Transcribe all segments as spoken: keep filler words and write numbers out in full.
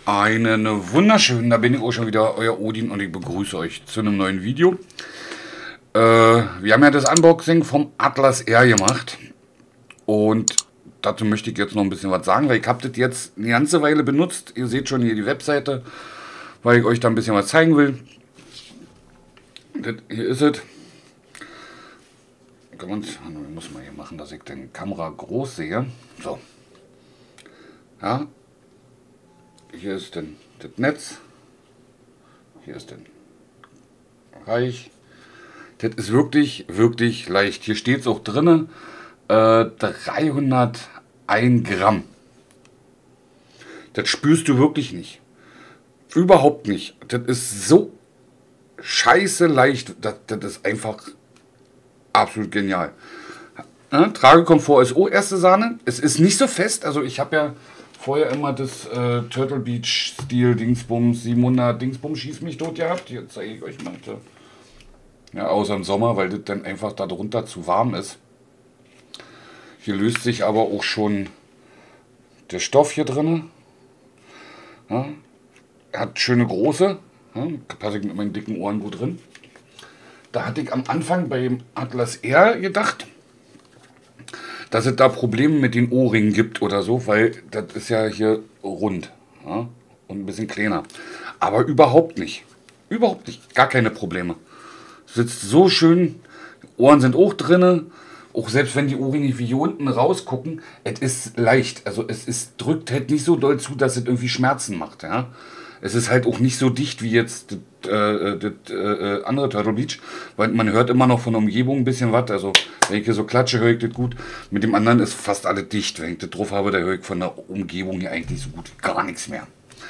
Einen wunderschönen, da bin ich auch schon wieder, euer Odin, und ich begrüße euch zu einem neuen Video. Äh, wir haben ja das Unboxing vom Atlas R gemacht und dazu möchte ich jetzt noch ein bisschen was sagen, weil ich habe das jetzt eine ganze Weile benutzt. Ihr seht schon hier die Webseite, weil ich euch da ein bisschen was zeigen will. Das, hier ist es. Und ich muss mal hier machen, dass ich den Kamera groß sehe. So. Ja. Hier ist denn das Netz. Hier ist den Reich. Das ist wirklich, wirklich leicht. Hier steht es auch drin. Äh, dreihundertein Gramm. Das spürst du wirklich nicht. Überhaupt nicht. Das ist so scheiße leicht. Das, das ist einfach absolut genial. Ja, Tragekomfort ist auch erste Sahne. Es ist nicht so fest. Also ich habe ja vorher immer das äh, Turtle Beach Stil Dingsbums siebenhundert Dingsbums schieß mich tot gehabt. Hier zeige ich euch mal. Ja, außer im Sommer, weil das dann einfach darunter zu warm ist. Hier löst sich aber auch schon der Stoff hier drin. Ja, er hat schöne große. Ja, passe ich mit meinen dicken Ohren gut drin. Da hatte ich am Anfang beim Atlas R gedacht, dass es da Probleme mit den Ohrringen gibt oder so, weil das ist ja hier rund, ja, und ein bisschen kleiner. Aber überhaupt nicht. Überhaupt nicht. Gar keine Probleme. Sitzt so schön. Ohren sind auch drinne. Auch selbst wenn die Ohrringe wie hier unten rausgucken, es ist leicht. Also es ist, drückt halt nicht so doll zu, dass es irgendwie Schmerzen macht. Ja. Es ist halt auch nicht so dicht wie jetzt das, äh, das äh, andere Turtle Beach, weil man hört immer noch von der Umgebung ein bisschen was. Also wenn ich hier so klatsche, höre ich das gut. Mit dem anderen ist fast alles dicht. Wenn ich das drauf habe, da höre ich von der Umgebung hier eigentlich so gut wie gar nichts mehr.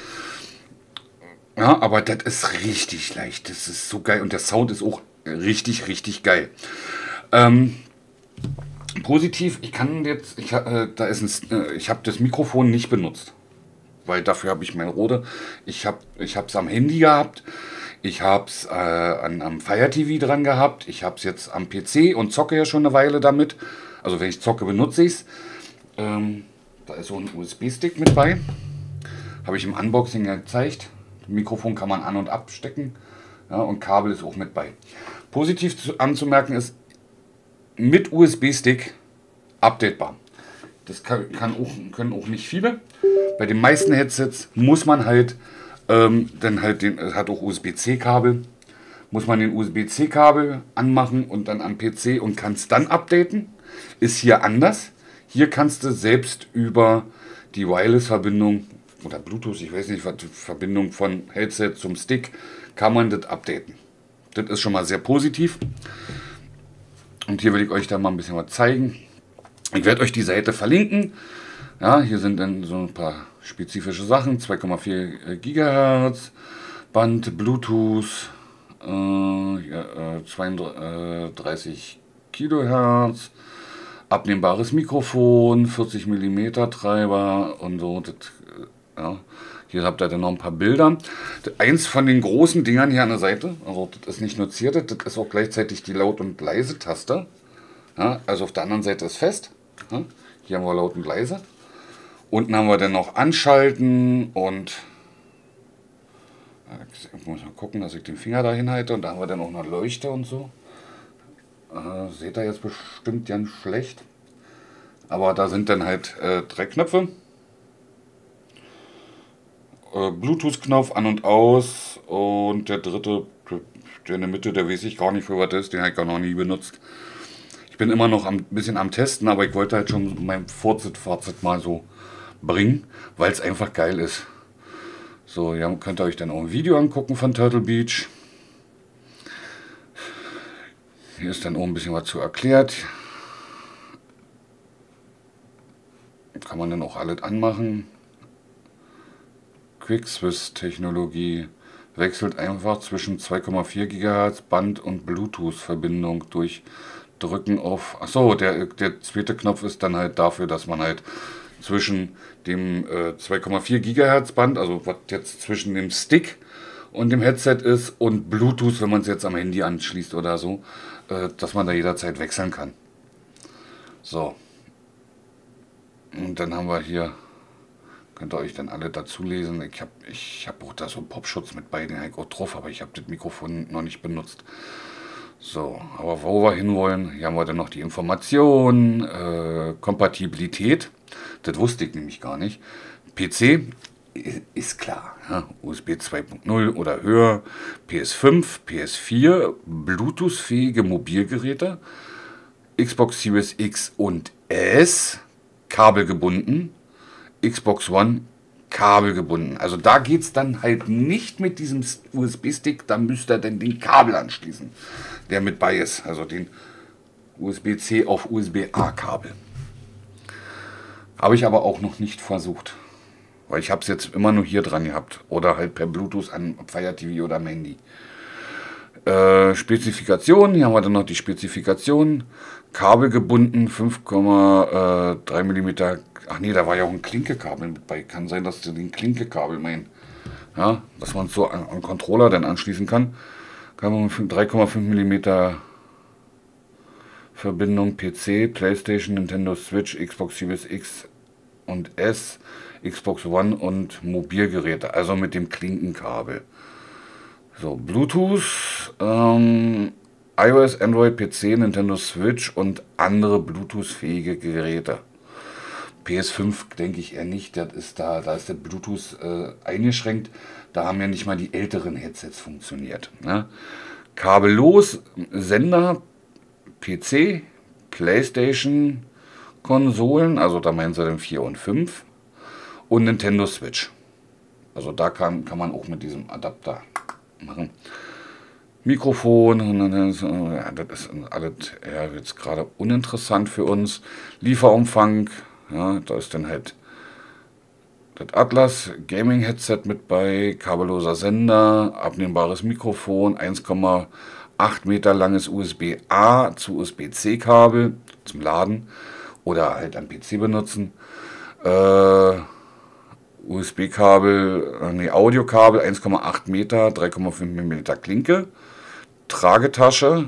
Ja, aber das ist richtig leicht. Das ist so geil. Und der Sound ist auch richtig, richtig geil. Ähm, positiv, ich kann jetzt, ich, äh, da ist ein, äh, ich habe das Mikrofon nicht benutzt. Weil dafür habe ich mein Rode. Ich habe ich es am Handy gehabt. Ich habe es äh, am Fire T V dran gehabt. Ich habe es jetzt am P C und zocke ja schon eine Weile damit. Also wenn ich zocke, benutze ich es. Ähm, da ist so ein U S B-Stick mit bei. Habe ich im Unboxing ja gezeigt. Das Mikrofon kann man an- und abstecken. Ja, und Kabel ist auch mit bei. Positiv zu, anzumerken ist, mit U S B-Stick updatebar. Das kann, kann auch, können auch nicht viele. Bei den meisten Headsets muss man halt, ähm, dann halt den, hat auch U S B C Kabel, muss man den U S B C Kabel anmachen und dann am P C und kann es dann updaten. Ist hier anders. Hier kannst du selbst über die Wireless-Verbindung oder Bluetooth, ich weiß nicht, was die Verbindung von Headset zum Stick, kann man das updaten. Das ist schon mal sehr positiv. Und hier will ich euch da mal ein bisschen was zeigen. Ich werde euch die Seite verlinken. Ja, hier sind dann so ein paar spezifische Sachen. zwei Komma vier Gigahertz, Band, Bluetooth, äh, ja, äh, zweiunddreißig Kilohertz, abnehmbares Mikrofon, vierzig Millimeter Treiber und so. Das, äh, ja. Hier habt ihr dann noch ein paar Bilder. Eins von den großen Dingern hier an der Seite, also das ist nicht nur Zierde, das ist auch gleichzeitig die Laut- und Leise-Taste. Ja, also auf der anderen Seite ist fest. Ja, hier haben wir laut und leise. Unten haben wir dann noch Anschalten und ich muss mal gucken, dass ich den Finger dahin halte. Und da haben wir dann auch noch Leuchte und so. Äh, seht ihr jetzt bestimmt ganz schlecht. Aber da sind dann halt äh, drei Knöpfe. Äh, Bluetooth-Knopf an und aus. Und der dritte, der in der Mitte, der weiß ich gar nicht, für was das ist. Den habe ich gar noch nie benutzt. Ich bin immer noch ein bisschen am Testen, aber ich wollte halt schon mein Fazit mal so bringen, weil es einfach geil ist. So, ja, könnt ihr euch dann auch ein Video angucken von Turtle Beach. Hier ist dann auch ein bisschen was zu erklärt. Kann man dann auch alles anmachen. Quick Swiss Technologie wechselt einfach zwischen zwei Komma vier Gigahertz Band- und Bluetooth-Verbindung durch Drücken auf. Achso, der, der zweite Knopf ist dann halt dafür, dass man halt zwischen dem äh, zwei Komma vier Gigahertz Band, also was jetzt zwischen dem Stick und dem Headset ist, und Bluetooth, wenn man es jetzt am Handy anschließt oder so, äh, dass man da jederzeit wechseln kann. So. Und dann haben wir hier Könnt ihr euch dann alle dazu lesen. Ich habe ich hab auch da so einen Popschutz mit bei, den habe ich auch drauf, aber ich habe das Mikrofon noch nicht benutzt. So, aber wo wir hinwollen, hier haben wir dann noch die Information, äh, Kompatibilität. Das wusste ich nämlich gar nicht. P C ist klar, ja, U S B zwei Punkt null oder höher, P S fünf, P S vier, Bluetooth-fähige Mobilgeräte, Xbox Series X und S, kabelgebunden, Xbox One, kabelgebunden. Also da geht es dann halt nicht mit diesem U S B-Stick, da müsst ihr dann den Kabel anschließen, der mit bei ist, also den U S B-C auf U S B-A-Kabel. Habe ich aber auch noch nicht versucht. Weil ich habe es jetzt immer nur hier dran gehabt. Oder halt per Bluetooth an Fire T V oder am Handy. Äh, Spezifikation, hier haben wir dann noch die Spezifikation. Kabelgebunden, fünf Komma drei Millimeter. Ach nee, da war ja auch ein Klinkekabel mit bei. Kann sein, dass du den Klinkekabel meinen. Ja, dass man es so an, an Controller dann anschließen kann. Kann man drei Komma fünf Millimeter Verbindung P C, PlayStation, Nintendo Switch, Xbox Series X und S, Xbox One und Mobilgeräte, also mit dem Klinkenkabel. So, Bluetooth, ähm, iOS, Android, P C, Nintendo Switch und andere Bluetooth-fähige Geräte. P S fünf denke ich eher nicht, das ist da, da ist der Bluetooth äh, eingeschränkt, da haben ja nicht mal die älteren Headsets funktioniert. Ne? Kabellos, Sender, P C, PlayStation, Konsolen, also da meinen sie dann vier und fünf und Nintendo Switch. Also da kann, kann man auch mit diesem Adapter machen. Mikrofon, ja, das ist alles ja, jetzt gerade uninteressant für uns. Lieferumfang, ja, da ist dann halt das Atlas Gaming Headset mit bei, kabelloser Sender, abnehmbares Mikrofon, eins Komma acht Meter langes U S B A zu U S B C Kabel zum Laden oder halt am P C benutzen. Äh, U S B-Kabel, nee, Audiokabel eins Komma acht Meter, drei Komma fünf Millimeter Klinke, Tragetasche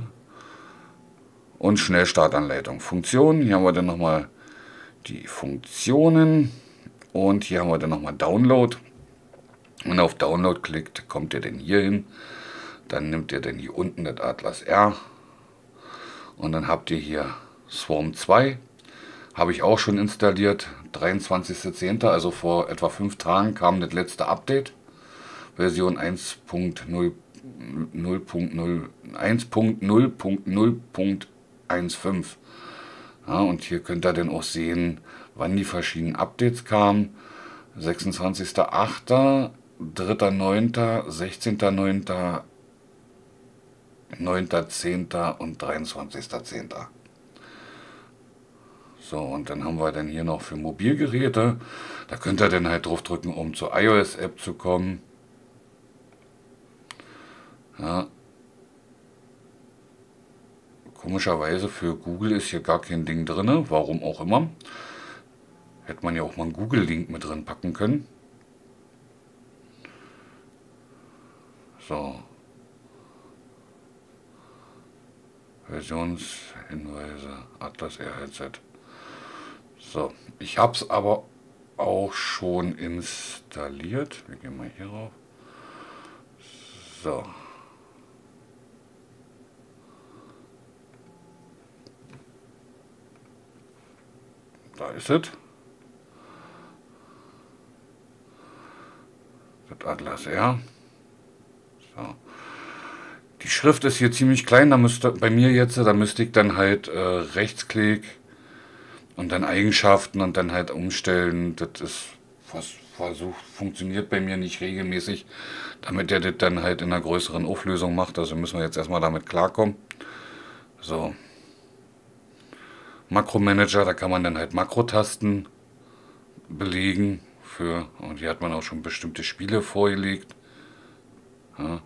und Schnellstartanleitung. Funktionen, hier haben wir dann nochmal die Funktionen und hier haben wir dann nochmal Download. Wenn ihr auf Download klickt, kommt ihr denn hier hin. Dann nimmt ihr dann hier unten das Atlas R und dann habt ihr hier Swarm zwei. Habe ich auch schon installiert, dreiundzwanzigster zehnter, also vor etwa fünf Tagen kam das letzte Update, Version eins Punkt null Punkt null Punkt fünfzehn. Ja, und hier könnt ihr dann auch sehen, wann die verschiedenen Updates kamen. sechsundzwanzigster achter, dritter neunter, sechzehnter neunter, neunter zehnter und dreiundzwanzigster zehnter. So, und dann haben wir dann hier noch für Mobilgeräte. Da könnt ihr dann halt drauf drücken, um zur iOS-App zu kommen. Ja. Komischerweise für Google ist hier gar kein Ding drin, warum auch immer. Hätte man ja auch mal einen Google-Link mit drin packen können. So. Versionshinweise, Atlas R Headset. So, ich habe es aber auch schon installiert. Wir gehen mal hier rauf. So. Da ist es. Das Atlas R. So. Die Schrift ist hier ziemlich klein, da müsste bei mir jetzt, da müsste ich dann halt äh, Rechtsklick und dann Eigenschaften und dann halt umstellen. Das ist was versucht, funktioniert bei mir nicht regelmäßig, damit der das dann halt in einer größeren Auflösung macht. Also müssen wir jetzt erstmal damit klarkommen. So. Makromanager, da kann man dann halt Makrotasten belegen für, und hier hat man auch schon bestimmte Spiele vorgelegt. Ja.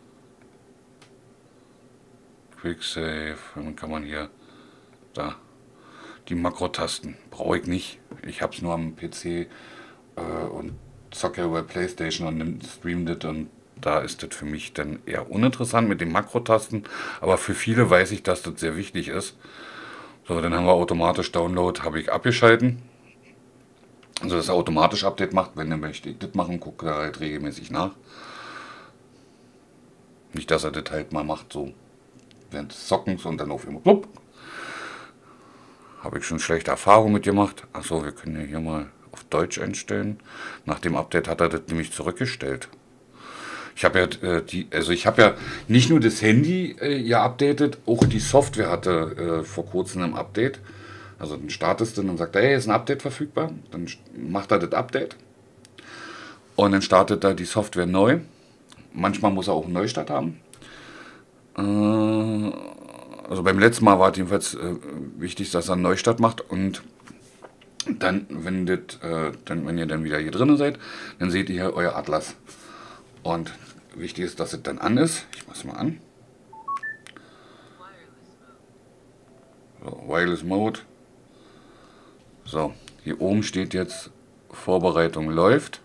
Quick Save, dann kann man hier da die Makrotasten brauche ich nicht. Ich habe es nur am P C äh, und zocke über PlayStation und stream das und da ist das für mich dann eher uninteressant mit den Makrotasten, aber für viele weiß ich, dass das sehr wichtig ist. So, dann haben wir automatisch Download, habe ich abgeschalten. Also das automatisch Update macht, wenn er möchte ich das machen, guckt er halt regelmäßig nach. Nicht, dass er das halt mal macht, so während des Zockens und dann auf immer plupp. Habe ich schon schlechte Erfahrungen mit gemacht. Achso, wir können ja hier mal auf Deutsch einstellen. Nach dem Update hat er das nämlich zurückgestellt. Ich habe ja äh, die, also ich habe ja nicht nur das Handy äh, ja updatet, auch die Software hatte äh, vor kurzem ein Update. Also dann startest du und dann sagt er, hey, ist ein Update verfügbar. Dann macht er das Update und dann startet er die Software neu. Manchmal muss er auch einen Neustart haben. Äh, also beim letzten Mal war es jedenfalls äh, wichtig, dass er einen Neustart macht und dann, wenn, das, äh, dann, wenn ihr dann wieder hier drin seid, dann seht ihr hier euer Atlas. Und wichtig ist, dass es dann an ist. Ich mache es mal an. So, Wireless Mode. So, hier oben steht jetzt Vorbereitung läuft.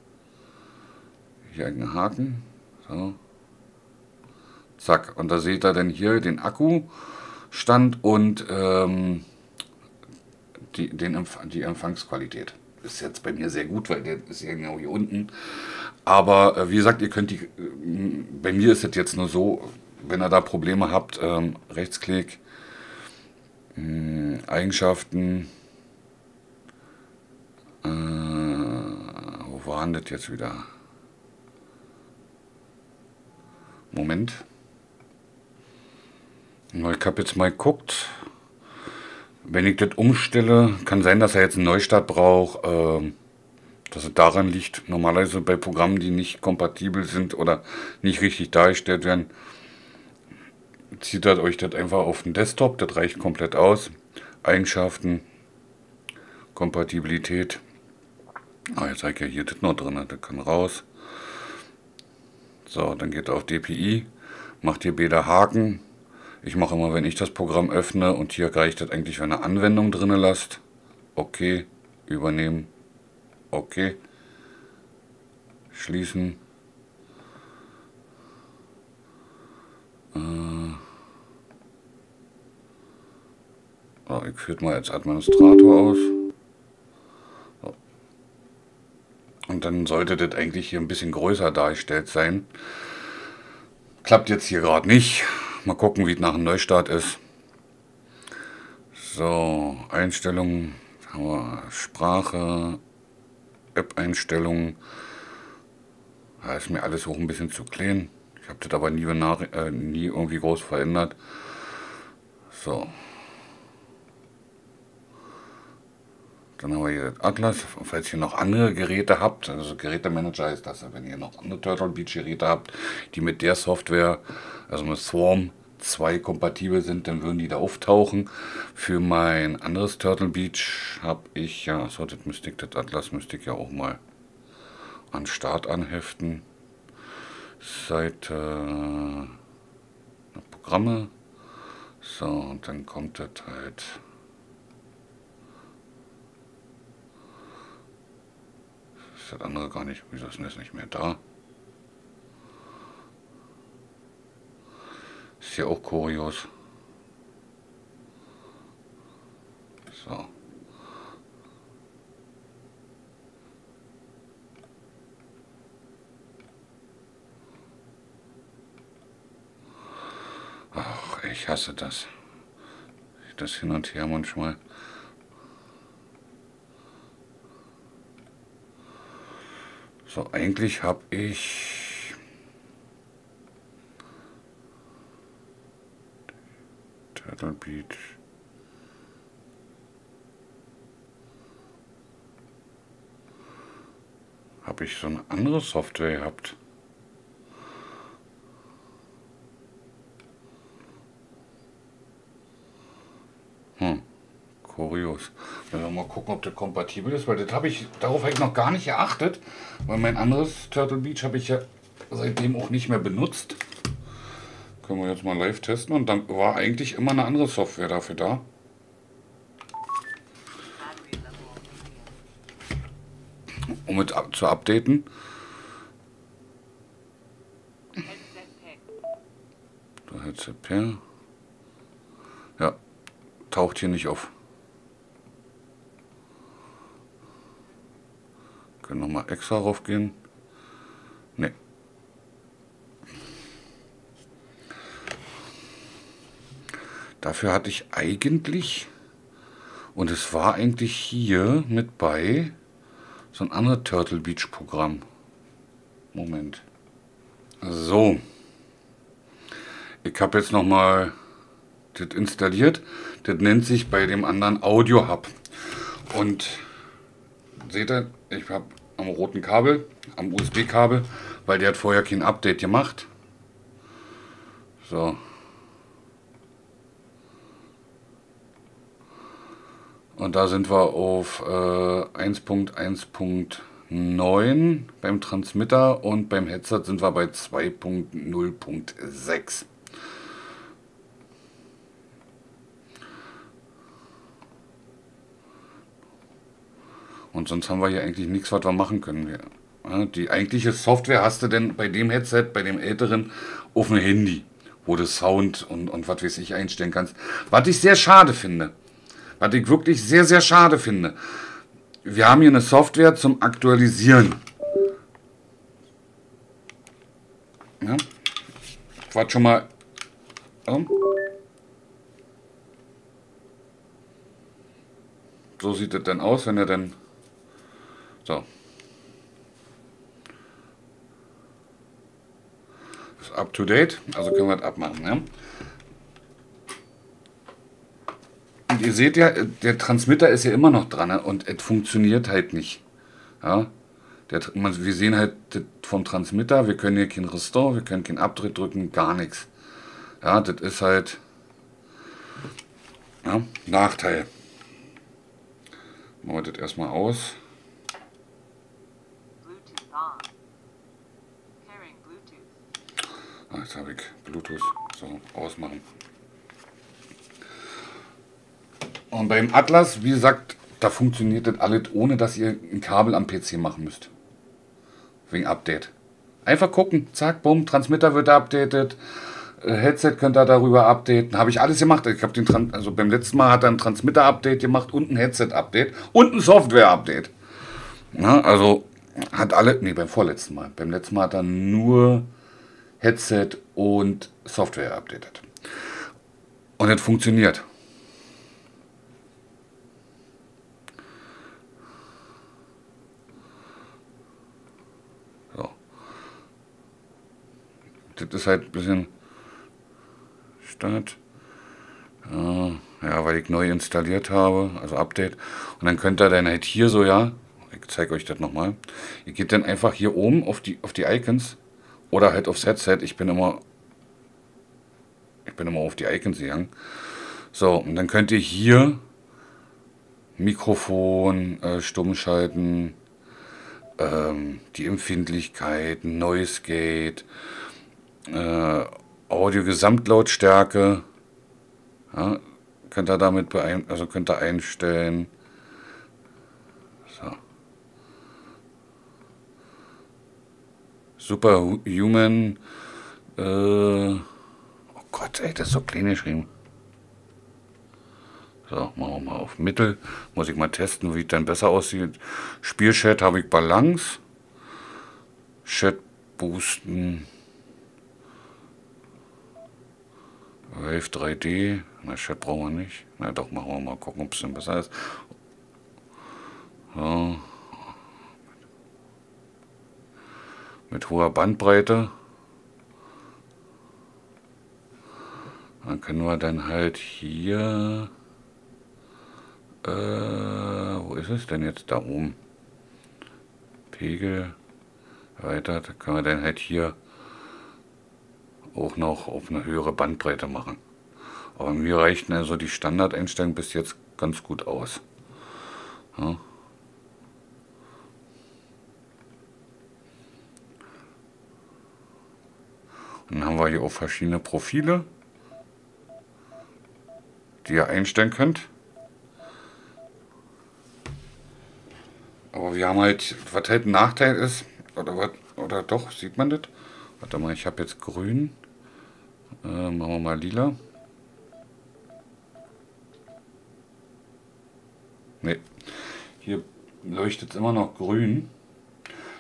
Hier ein Haken. So. Zack. Und da seht ihr dann hier den Akkustand und ähm, die, den Empf die Empfangsqualität. Ist jetzt bei mir sehr gut, weil der ist ja genau hier unten. Aber äh, wie gesagt, ihr könnt die. Äh, bei mir ist es jetzt nur so, wenn ihr da Probleme habt, ähm, Rechtsklick, äh, Eigenschaften. Äh, wo war denn das jetzt wieder? Moment. Ich habe jetzt mal geguckt. Wenn ich das umstelle, kann sein, dass er jetzt einen Neustart braucht. Äh, dass es daran liegt, normalerweise bei Programmen, die nicht kompatibel sind oder nicht richtig dargestellt werden, zieht das euch das einfach auf den Desktop. Das reicht komplett aus. Eigenschaften, Kompatibilität. Ah, jetzt zeige ich ja hier das noch drin, das kann raus. So, dann geht er auf D P I, macht hier Beta Haken. Ich mache immer, wenn ich das Programm öffne und hier reicht das eigentlich, wenn eine Anwendung drin lasst. Okay, übernehmen. Okay. Schließen. Äh. So, ich führe mal als Administrator aus. So. Und dann sollte das eigentlich hier ein bisschen größer dargestellt sein. Klappt jetzt hier gerade nicht. Mal gucken, wie es nach einem Neustart ist. So, Einstellungen, haben wir Sprache, App-Einstellungen. Da ist mir alles auch ein bisschen zu klein. Ich habe das aber nie, äh, nie irgendwie groß verändert. So. Dann haben wir hier das Atlas. Falls ihr noch andere Geräte habt, also Gerätemanager heißt das, wenn ihr noch andere Turtle Beach Geräte habt, die mit der Software, also mit Swarm zwei kompatibel sind, dann würden die da auftauchen. Für mein anderes Turtle Beach habe ich ja, so das müsste ich, das Atlas müsste ich ja auch mal an Start anheften. Seite äh, Programme. So, und dann kommt das halt. Ist das andere gar nicht, wieso ist denn das nicht mehr da? Ist ja auch kurios. So. Ach, ich hasse das. Das hin und her manchmal. So, eigentlich habe ich Turtle Beach. Habe ich so eine andere Software gehabt? Hm, kurios. Wenn wir mal gucken, ob das kompatibel ist, weil das habe ich, darauf habe ich noch gar nicht geachtet, weil mein anderes Turtle Beach habe ich ja seitdem auch nicht mehr benutzt. Können wir jetzt mal live testen und dann war eigentlich immer eine andere Software dafür da. Um es ab zu updaten. Da Headset Pair. Ja, taucht hier nicht auf. Können nochmal extra raufgehen. Ne. Dafür hatte ich eigentlich, und es war eigentlich hier mit bei, so ein anderes Turtle Beach Programm. Moment. So. Ich habe jetzt nochmal das installiert. Das nennt sich bei dem anderen Audio Hub. Und seht ihr, ich habe am roten Kabel, am U S B-Kabel, weil der hat vorher kein Update gemacht. So. Und da sind wir auf äh, eins Punkt eins Punkt neun beim Transmitter und beim Headset sind wir bei zwei Punkt null Punkt sechs. Und sonst haben wir hier eigentlich nichts, was wir machen können. Ja, die eigentliche Software hast du denn bei dem Headset, bei dem älteren, auf dem Handy, wo du Sound und, und was weiß ich einstellen kannst. Was ich sehr schade finde. Was ich wirklich sehr, sehr schade finde. Wir haben hier eine Software zum Aktualisieren. Ja. Warte schon mal. Ja. So sieht es dann aus, wenn er dann... So. Ist up to date, also können wir das abmachen. Ja. Und ihr seht ja, der Transmitter ist ja immer noch dran und es funktioniert halt nicht. Ja. Der, wir sehen halt vom Transmitter, wir können hier kein Restore, wir können keinen Abdruck drücken, gar nichts. Ja, das ist halt ja, Nachteil. Machen wir das erstmal aus. Ah, jetzt habe ich Bluetooth. So, ausmachen. Und beim Atlas, wie gesagt, da funktioniert das alles, ohne dass ihr ein Kabel am P C machen müsst. Wegen Update. Einfach gucken, zack, bumm, Transmitter wird updated, Headset könnt ihr darüber updaten. Habe ich alles gemacht. Ich habe den Tran also beim letzten Mal hat er ein Transmitter-Update gemacht und ein Headset-Update und ein Software-Update. Ja, also hat alle, nee, beim vorletzten Mal. Beim letzten Mal hat er nur Headset und Software updated. Und es funktioniert. So. Das ist halt ein bisschen Start. Ja, weil ich neu installiert habe, also Update. Und dann könnt ihr dann halt hier so, ja, ich zeige euch das nochmal. Ihr geht dann einfach hier oben auf die, auf die Icons. Oder halt aufs Headset. Ich bin immer ich bin immer auf die Icons gegangen. So, und dann könnt ihr hier Mikrofon äh, stumm schalten, ähm, die Empfindlichkeit, Noise Gate, äh, Audio Gesamtlautstärke. Ja, könnt ihr damit beein also könnt ihr einstellen. So. Superhuman. Äh, oh Gott, ey, das ist so klein geschrieben. So, machen wir mal auf Mittel. Muss ich mal testen, wie es dann besser aussieht. Spielchat habe ich Balance. Chat boosten. Wave drei D. Na, Chat brauchen wir nicht. Na doch, machen wir mal gucken, ob es dann besser ist. So. Mit hoher Bandbreite. Dann können wir dann halt hier... Äh, wo ist es denn jetzt? Da oben. Pegel. Weiter. Da können wir dann halt hier auch noch auf eine höhere Bandbreite machen. Aber mir reichten also die Standardeinstellungen bis jetzt ganz gut aus. Ja. Dann haben wir hier auch verschiedene Profile, die ihr einstellen könnt. Aber wir haben halt, was halt ein Nachteil ist, oder was, oder doch, sieht man das? Warte mal, ich habe jetzt grün. Äh, machen wir mal lila. Ne, hier leuchtet es immer noch grün.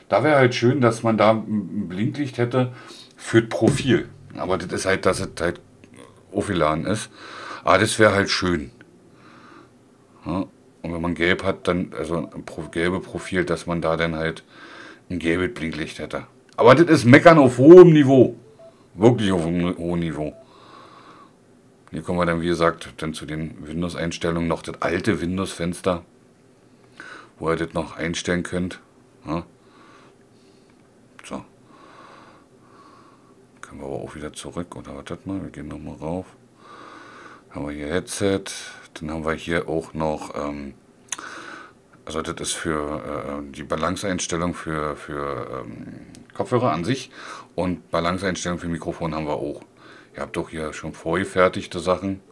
Da wäre halt schön, dass man da ein Blinklicht hätte für das Profil. Aber das ist halt, dass es halt aufgeladen ist. Aber das wäre halt schön. Ja? Und wenn man gelb hat, dann, also ein gelbe Profil, dass man da dann halt ein gelbes Blinklicht hätte. Aber das ist Meckern auf hohem Niveau. Wirklich auf einem hohen Niveau. Hier kommen wir dann, wie gesagt, dann zu den Windows-Einstellungen. Noch das alte Windows-Fenster, wo ihr das noch einstellen könnt. Ja. So. Können wir aber auch wieder zurück. Oder wartet mal, wir gehen nochmal rauf. Haben wir hier Headset. Dann haben wir hier auch noch, ähm, also das ist für äh, die Balanceeinstellung für, für ähm, Kopfhörer an sich. Und Balanceeinstellung für Mikrofon haben wir auch. Ihr habt doch hier schon vorgefertigte Sachen.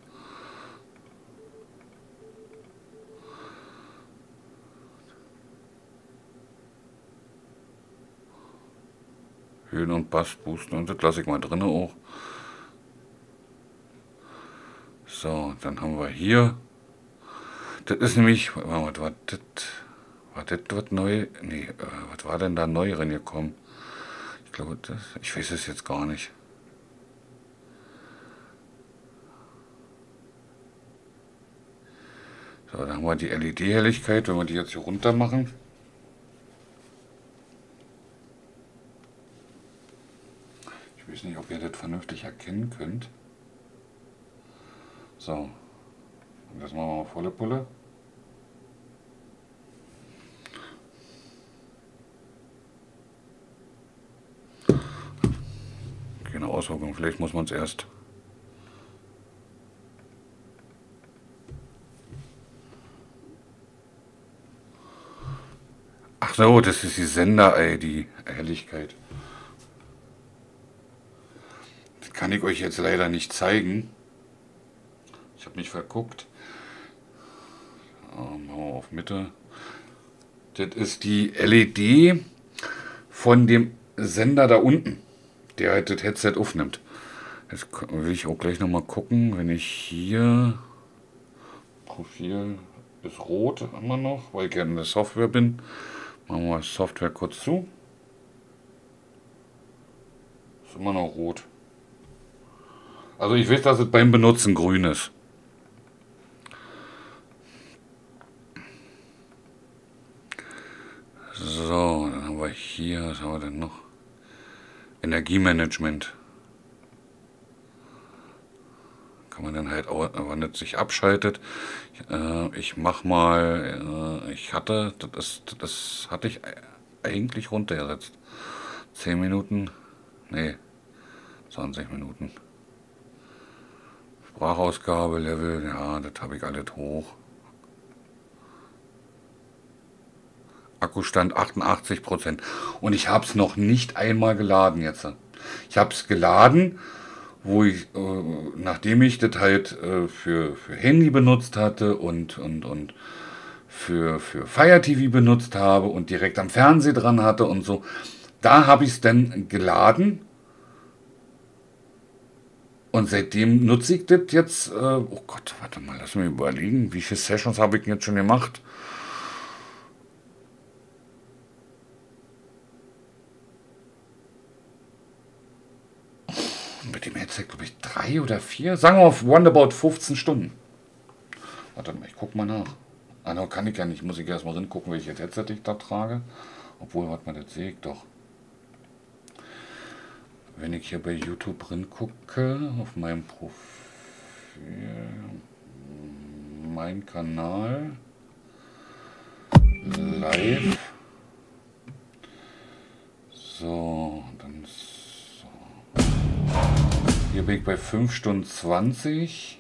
Höhen- und Bass boosten und das lasse ich mal drin auch. So, dann haben wir hier. Das ist nämlich, was war das? War das was neu? Nee, äh, was war denn da neu reingekommen? Ich glaube, das, ich weiß es jetzt gar nicht. So, dann haben wir die L E D-Helligkeit, wenn wir die jetzt hier runter machen. Ich weiß nicht, ob ihr das vernünftig erkennen könnt. So, und das machen wir mal volle Pulle. Keine Auswirkung, vielleicht muss man es erst. Ach so, das ist die Sender-I D, Helligkeit. Das kann ich euch jetzt leider nicht zeigen. Ich habe mich verguckt. Machen wir auf Mitte. Das ist die L E D von dem Sender da unten, der halt das Headset aufnimmt. Jetzt will ich auch gleich nochmal gucken, wenn ich hier Profil ist rot immer noch, weil ich gerne in der Software bin. Machen wir Software kurz zu. Ist immer noch rot. Also ich weiß, dass es beim Benutzen grün ist. So, dann haben wir hier, was haben wir denn noch? Energiemanagement. Kann man dann halt auch, wann es sich abschaltet. Ich, äh, ich mach mal, äh, ich hatte, das, ist, das hatte ich eigentlich runtergesetzt. zehn Minuten, nee, zwanzig Minuten. Sprachausgabe, Level, ja, das habe ich alles hoch. Akkustand achtundachtzig Prozent. Und ich habe es noch nicht einmal geladen jetzt. Ich habe es geladen, wo ich, äh, nachdem ich das halt äh, für, für Handy benutzt hatte und, und, und für, für Fire T V benutzt habe und direkt am Fernseher dran hatte und so. Da habe ich es dann geladen. Und seitdem nutze ich das jetzt. Äh, oh Gott, warte mal, lass mich überlegen, wie viele Sessions habe ich denn jetzt schon gemacht? Mit dem Headset, glaube ich, drei oder vier. Sagen wir auf roundabout fünfzehn Stunden. Warte mal, ich guck mal nach. Ah, no, kann ich ja nicht. Muss ich erstmal hingucken, welches Headset ich da trage. Obwohl, warte mal, das sehe ich doch. Wenn ich hier bei YouTube drin gucke, auf meinem Profil, mein Kanal, live. So, dann so. Hier bin ich bei fünf Stunden zwanzig.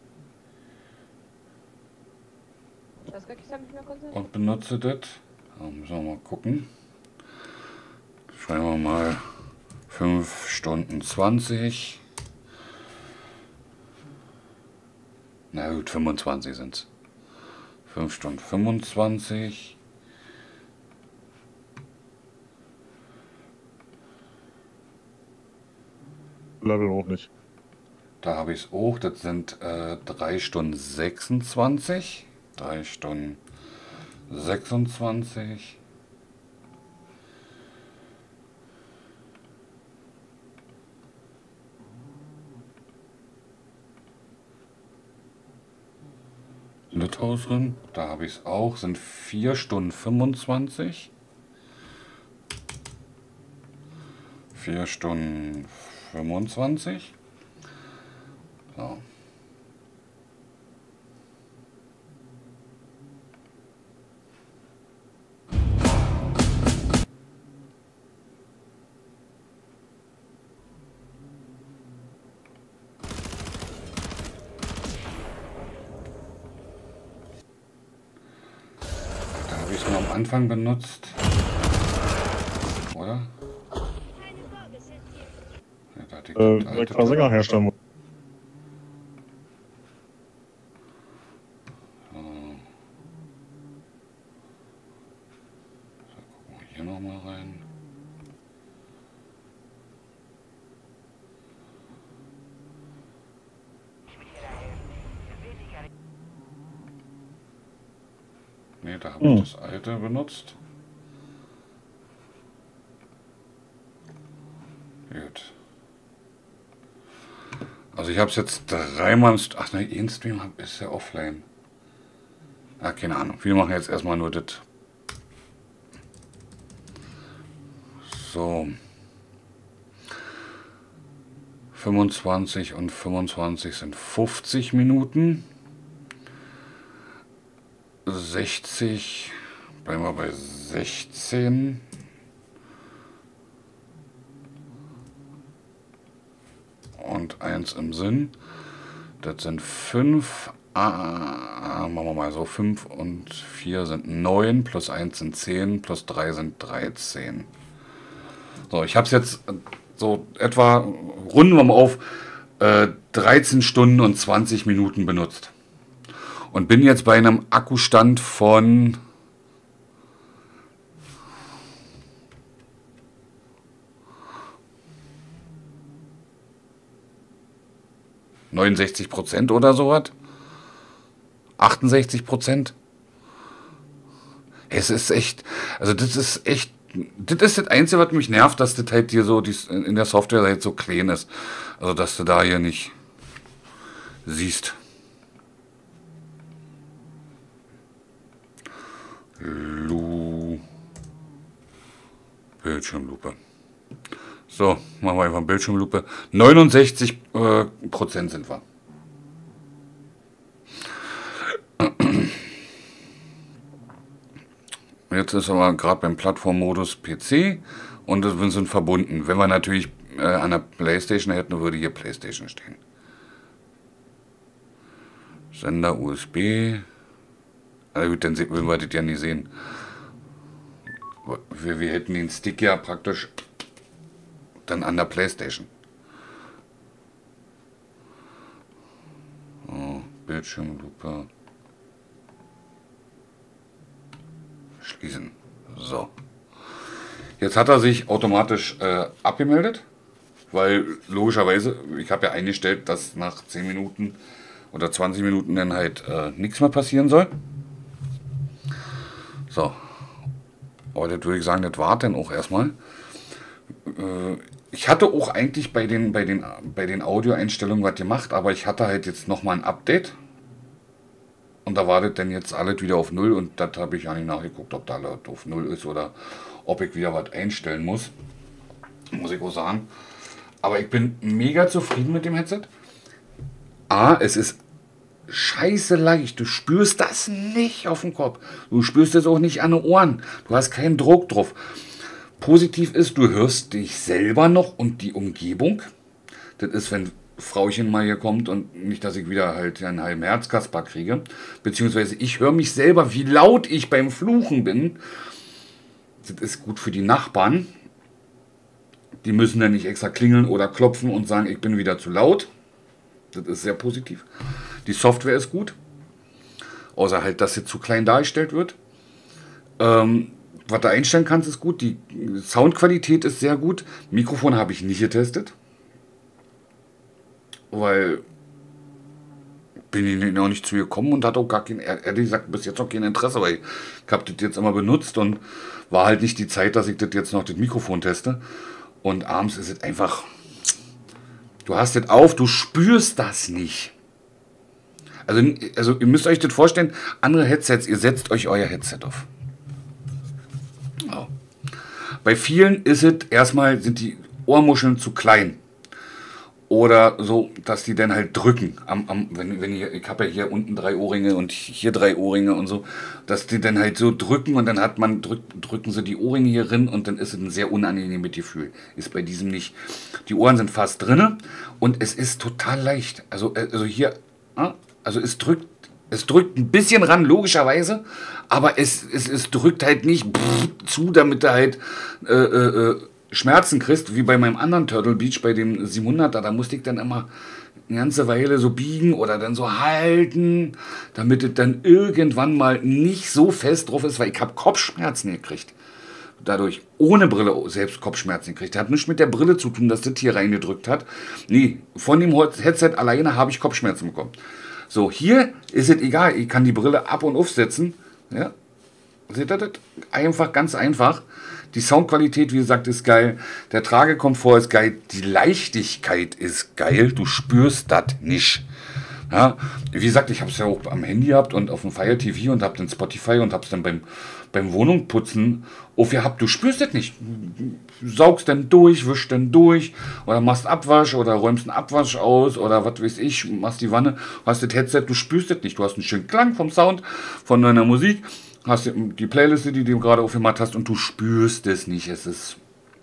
Und benutze das. Da müssen wir mal gucken. Schreiben wir mal fünf Stunden zwanzig. Na gut, fünfundzwanzig sind es. fünf Stunden fünfundzwanzig. Level auch nicht. Da habe ich es auch. Das sind äh, drei Stunden sechsundzwanzig. drei Stunden sechsundzwanzig. Lüthausen, da habe ich es auch, sind vier Stunden fünfundzwanzig. vier Stunden fünfundzwanzig. So. Am Anfang benutzt, oder? Ja, da die Äh, direkt Versänger herstellen. So. So, gucken wir hier nochmal rein. Ne, da habe ich das alte benutzt. Gut. Also ich habe es jetzt dreimal... Ach ne, ein Stream ist ja offline. Ah, keine Ahnung. Wir machen jetzt erstmal nur das. So. fünfundzwanzig und fünfundzwanzig sind fünfzig Minuten. sechzig, bleiben wir bei sechzehn. Und eins im Sinn. Das sind fünf. Ah, machen wir mal so. fünf und vier sind neun, plus eins sind zehn, plus drei sind dreizehn. So, ich habe es jetzt so etwa, runden wir mal auf, äh, dreizehn Stunden und zwanzig Minuten benutzt. Und bin jetzt bei einem Akkustand von neunundsechzig Prozent oder sowas. achtundsechzig Prozent. Es ist echt, also das ist echt, das ist das Einzige, was mich nervt, dass das halt hier so dies, in der Software halt so klein ist. Also dass du da hier nicht siehst. Lu Bildschirmlupe. So, machen wir einfach Bildschirmlupe. neunundsechzig Prozent äh, sind wir. Jetzt ist aber gerade beim Plattformmodus P C und wir sind verbunden. Wenn wir natürlich äh, an der PlayStation hätten, würde hier PlayStation stehen. Sender U S B. Also gut, dann würden wir das ja nie sehen. Wir, wir hätten den Stick ja praktisch dann an der PlayStation. Oh, Bildschirmlupe. Schließen. So. Jetzt hat er sich automatisch äh, abgemeldet, weil logischerweise, ich habe ja eingestellt, dass nach zehn Minuten oder zwanzig Minuten dann halt äh, nichts mehr passieren soll. So. Aber das würde ich sagen, das war dann auch erstmal. Äh, ich hatte auch eigentlich bei den, bei den, bei den Audioeinstellungen was gemacht, aber ich hatte halt jetzt nochmal ein Update. Und da war das dann jetzt alles wieder auf null und das habe ich ja nicht nachgeguckt, ob da alles auf null ist oder ob ich wieder was einstellen muss. Muss ich auch sagen. Aber ich bin mega zufrieden mit dem Headset. A, es ist scheiße leicht. Du spürst das nicht auf dem Kopf. Du spürst es auch nicht an den Ohren. Du hast keinen Druck drauf. Positiv ist, du hörst dich selber noch und die Umgebung. Das ist, wenn Frauchen mal hier kommt und nicht, dass ich wieder halt einen halben Herzkasper kriege. Beziehungsweise ich höre mich selber, wie laut ich beim Fluchen bin. Das ist gut für die Nachbarn. Die müssen dann nicht extra klingeln oder klopfen und sagen, ich bin wieder zu laut. Das ist sehr positiv. Die Software ist gut. Außer halt, dass sie zu klein dargestellt wird. Ähm, was du einstellen kannst, ist gut. Die Soundqualität ist sehr gut. Mikrofon habe ich nicht getestet. Weil bin ich noch nicht zu ihr gekommen und hatte auch gar kein, ehrlich gesagt, bis jetzt noch kein Interesse, weil ich habe das jetzt immer benutzt und war halt nicht die Zeit, dass ich das jetzt noch das Mikrofon teste. Und abends ist es einfach, du hast das auf, du spürst das nicht. Also, also ihr müsst euch das vorstellen, andere Headsets, ihr setzt euch euer Headset auf. Oh. Bei vielen ist es erstmal, sind die Ohrmuscheln zu klein. Oder so, dass die dann halt drücken. Am, am, wenn, wenn ihr, ich habe ja hier unten drei Ohrringe und hier drei Ohrringe und so, dass die dann halt so drücken und dann hat man, drück, drücken sie die Ohrringe hier rein und dann ist es ein sehr unangenehmes Gefühl. Ist bei diesem nicht. Die Ohren sind fast drinne und es ist total leicht. Also, also hier, also es drückt, es drückt ein bisschen ran, logischerweise, aber es, es, es drückt halt nicht zu, damit er halt äh, äh, Schmerzen kriegst, wie bei meinem anderen Turtle Beach, bei dem siebenhunderter, da musste ich dann immer eine ganze Weile so biegen oder dann so halten, damit es dann irgendwann mal nicht so fest drauf ist, weil ich habe Kopfschmerzen gekriegt. Dadurch, ohne Brille, selbst Kopfschmerzen gekriegt. Das hat nichts mit der Brille zu tun, dass das hier reingedrückt hat. Nee, von dem Headset alleine habe ich Kopfschmerzen bekommen. So, hier ist es egal, ich kann die Brille ab- und aufsetzen. Ja, seht ihr das? Einfach, ganz einfach. Die Soundqualität, wie gesagt, ist geil. Der Tragekomfort ist geil. Die Leichtigkeit ist geil. Du spürst das nicht. Ja, wie gesagt, ich habe es ja auch am Handy gehabt und auf dem Fire T V und habe dann Spotify und habe es dann beim, beim Wohnungputzen aufgehabt. Du spürst das nicht. Du saugst dann durch, wischst dann durch oder machst Abwasch oder räumst einen Abwasch aus oder was weiß ich, machst die Wanne, hast das Headset, du spürst das nicht. Du hast einen schönen Klang vom Sound, von deiner Musik. Hast die Playliste, die du gerade aufgemacht hast und du spürst es nicht. Es ist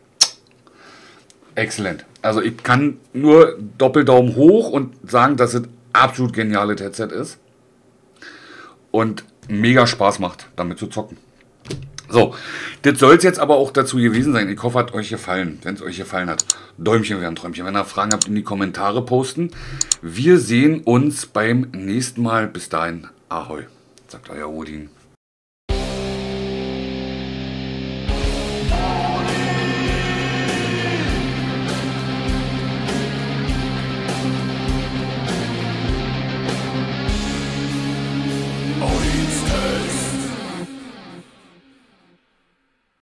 exzellent. Also ich kann nur Doppeldaumen hoch und sagen, dass es absolut geniales Headset ist. Und mega Spaß macht, damit zu zocken. So, das soll es jetzt aber auch dazu gewesen sein. Ich hoffe, hat euch gefallen. Wenn es euch gefallen hat, Däumchen wären Träumchen. Wenn ihr Fragen habt, in die Kommentare posten. Wir sehen uns beim nächsten Mal. Bis dahin, ahoi, sagt euer Odin.